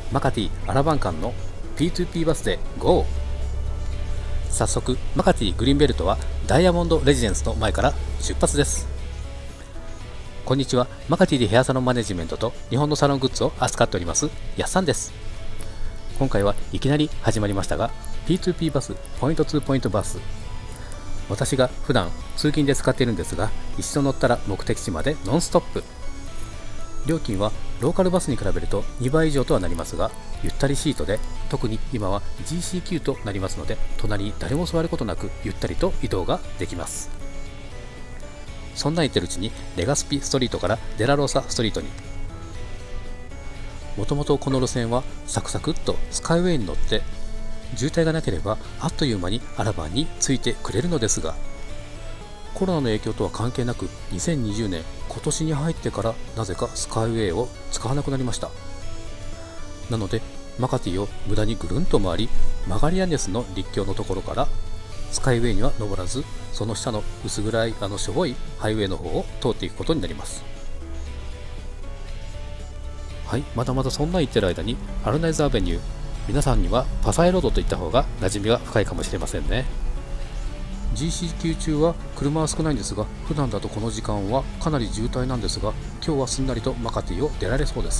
マカティアラバン間の P2P バスで GO。 早速マカティグリーンベルトはダイヤモンドレジデンスの前から出発です。こんにちは。マカティでヘアサロンマネジメントと日本のサロングッズを扱っておりますやっさんです。今回はいきなり始まりましたが P2P バスポイント2ポイントバス、私が普段通勤で使っているんですが、一度乗ったら目的地までノンストップ。料金はローカルバスに比べると2倍以上とはなりますが、ゆったりシートで、特に今は GCQ となりますので、隣に誰も座ることなくゆったりと移動ができます。そんな言ってるうちにレガスピストリートからデラローサストリートに。もともとこの路線はサクサクっとスカイウェイに乗って渋滞がなければあっという間にアラバンに着いてくれるのですが、コロナの影響とは関係なく2020年今年に入ってからなぜかスカイウェイを使わなくなりました。なのでマカティを無駄にぐるんと回り、マガリアネスの陸橋のところからスカイウェイには登らず、その下の薄暗いしょぼいハイウェイの方を通っていくことになります。はい、まだまだそんな言ってる間にアルナイズアベニュー、皆さんにはパサイロードといった方が馴染みが深いかもしれませんね。GCQ 中は車は少ないんですが、普段だとこの時間はかなり渋滞なんですが、今日はすんなりとマカティを出られそうです。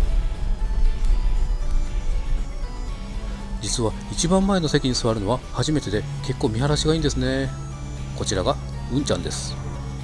実は一番前の席に座るのは初めてで、結構見晴らしがいいんですね。こちらがうんちゃんです。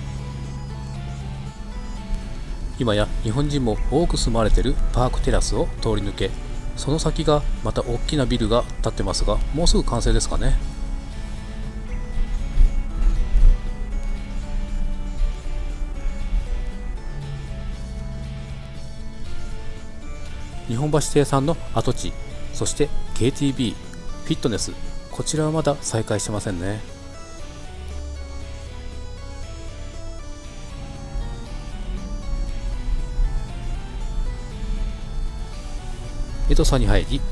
今や日本人も多く住まわれているパークテラスを通り抜け、その先がまた大きなビルが建ってますが、もうすぐ完成ですかね。日本橋亭さんの跡地、そして KTB フィットネス、こちらはまだ再開してませんね。エドサに入り、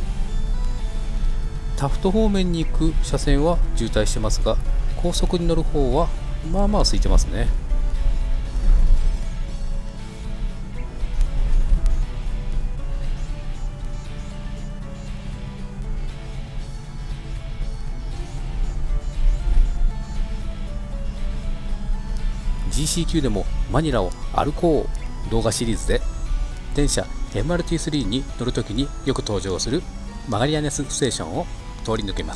タフト方面に行く車線は渋滞してますが、高速に乗る方はまあまあ空いてますね。GCQ でもマニラを歩こう動画シリーズで電車 MRT3 に乗るときによく登場するマガリアネスステーションを通り抜けます。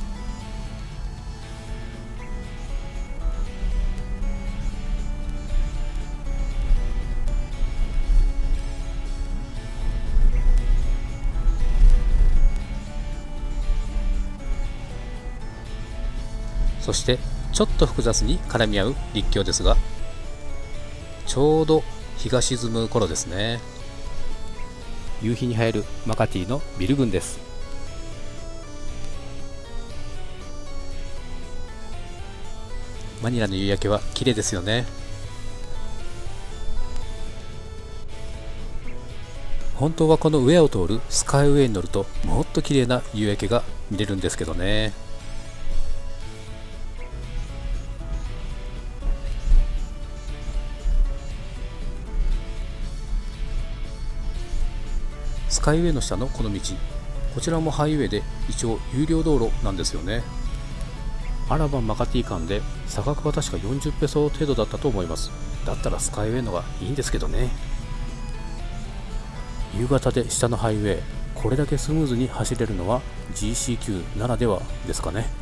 そしてちょっと複雑に絡み合う陸橋ですが、ちょうど日が沈む頃ですね。夕日に映えるマカティのビル群です。マニラの夕焼けは綺麗ですよね。本当はこの上を通るスカイウェイに乗るともっと綺麗な夕焼けが見れるんですけどね。スカイウェイの下のこの道、こちらもハイウェイで一応有料道路なんですよね。アラバンマカティ間で差額は確か40ペソ程度だったと思います。だったらスカイウェイのがいいんですけどね。夕方で下のハイウェイ、これだけスムーズに走れるのは GCQ ならではですかね。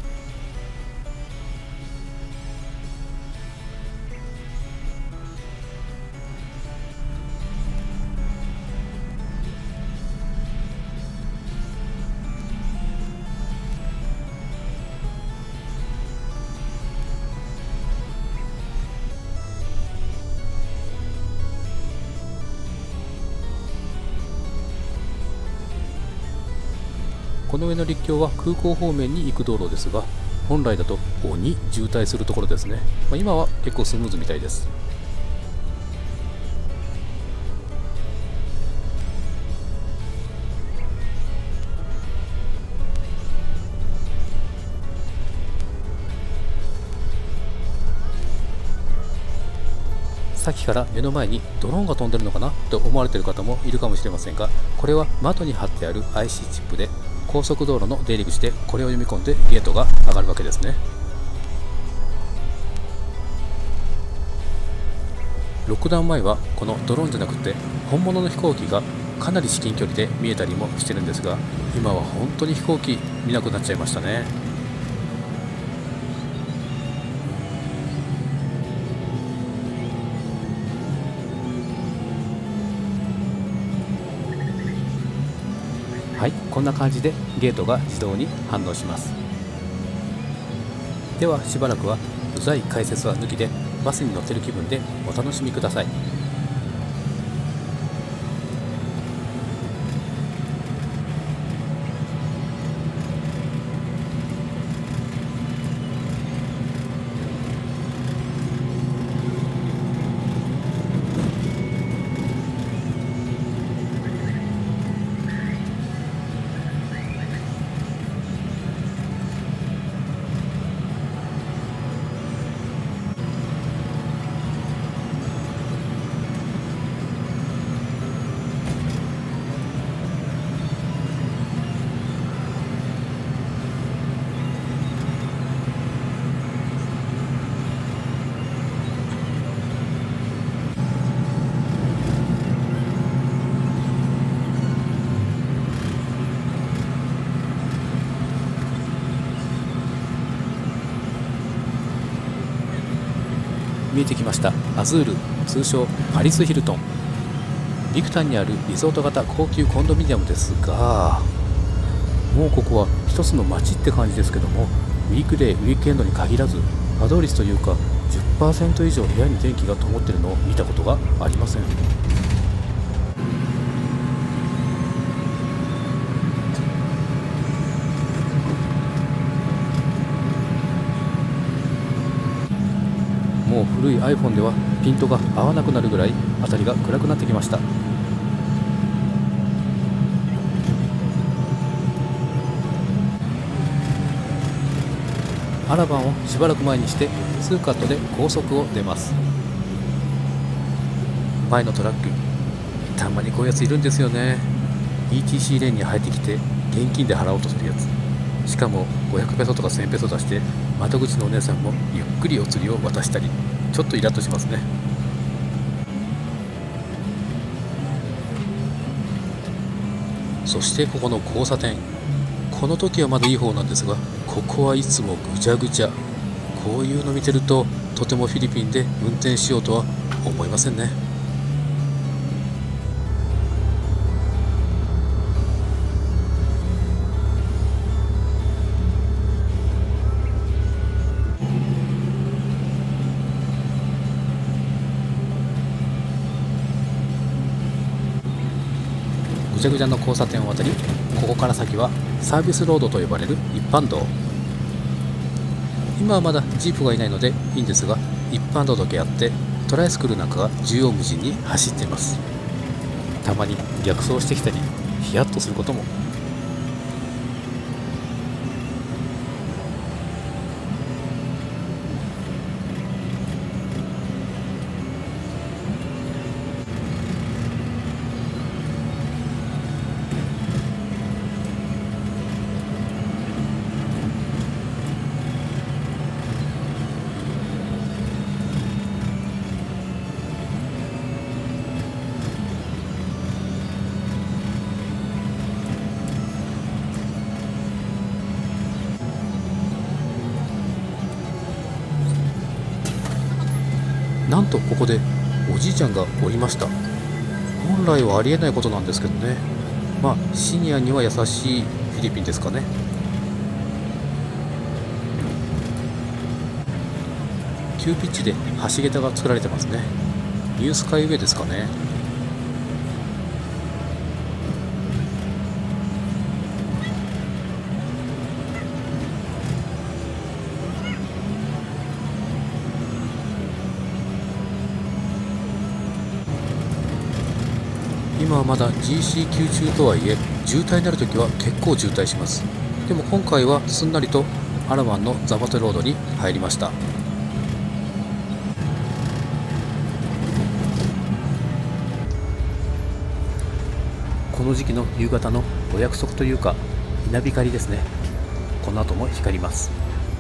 この上の陸橋は空港方面に行く道路ですが、本来だと鬼渋滞するところですね。今は結構スムーズみたいです。さっきから目の前にドローンが飛んでるのかなと思われている方もいるかもしれませんが、 これは窓に貼ってある IC チップで、高速道路の出入り口でこれを読み込んでゲートが上がるわけですね。ロックダウン前はこのドローンじゃなくて本物の飛行機がかなり至近距離で見えたりもしてるんですが、今は本当に飛行機見なくなっちゃいましたね。はい、こんな感じでゲートが自動に反応します。ではしばらくはうざい解説は抜きでバスに乗ってる気分でお楽しみください。見えてきましたアズール、通称パリスヒルトン。ビクタンにあるリゾート型高級コンドミニアムですが、もうここは一つの街って感じですけども、ウィークデーウィークエンドに限らず稼働率というか 10% 以上部屋に電気が灯ってるのを見たことがありません。もう古い iPhone ではピントが合わなくなるぐらい辺りが暗くなってきました。アラバンをしばらく前にして2カットで高速を出ます。前のトラック、たまにこういうやついるんですよね。 ETC レーンに入ってきて現金で払おうとするやつ、しかも500ペソとか1000ペソ出して窓口のお姉さんもゆっくりお釣りを渡したり、ちょっとイラッとしますね。そしてここの交差点、この時はまだいい方なんですが、ここはいつもぐちゃぐちゃ。こういうの見てるととてもフィリピンで運転しようとは思いませんね。ぐちゃぐちゃの交差点を渡り、ここから先はサービスロードと呼ばれる一般道。今はまだジープがいないのでいいんですが、一般道だけあってトライスクールなんかが縦横無尽に走っています。たまに逆走してきたりヒヤッとすることも。なんとここでおじいちゃんがおりました。本来はありえないことなんですけどね。まあシニアには優しいフィリピンですかね。急ピッチで橋桁が作られてますね。ニュースカイウェイですかね。今はまだ GC 級中とはいえ、渋滞になるときは結構渋滞します。でも今回はすんなりとアラバンのザバテロードに入りました。ここの時期の夕方のお約束というか稲光ですね。この後も光ります。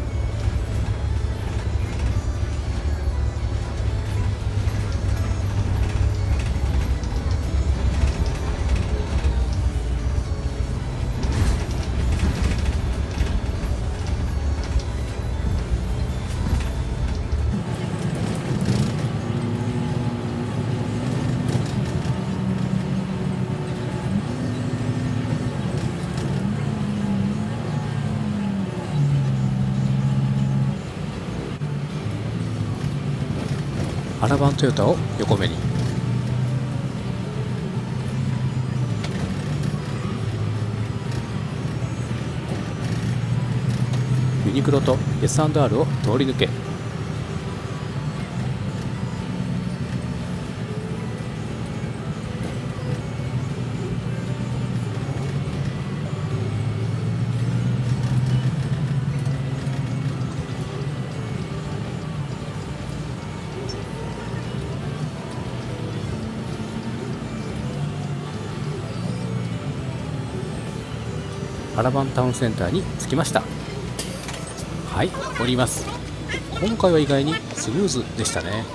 アラバントヨタを横目に。ユニクロと S&R を通り抜け、アラバンタウンセンターに着きました。はい、降ります。今回は意外にスムーズでしたね。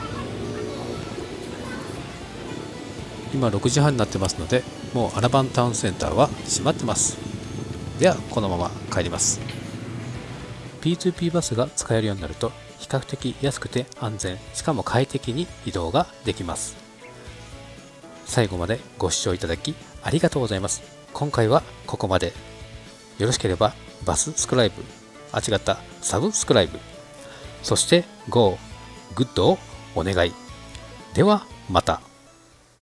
今6時半になってますので、もうアラバンタウンセンターは閉まってます。ではこのまま帰ります。 P2P バスが使えるようになると比較的安くて安全、しかも快適に移動ができます。最後までご視聴いただきありがとうございます。今回はここまで。よろしければバススクライブ、サブスクライブ、そして Go、グッドをお願い。ではまた。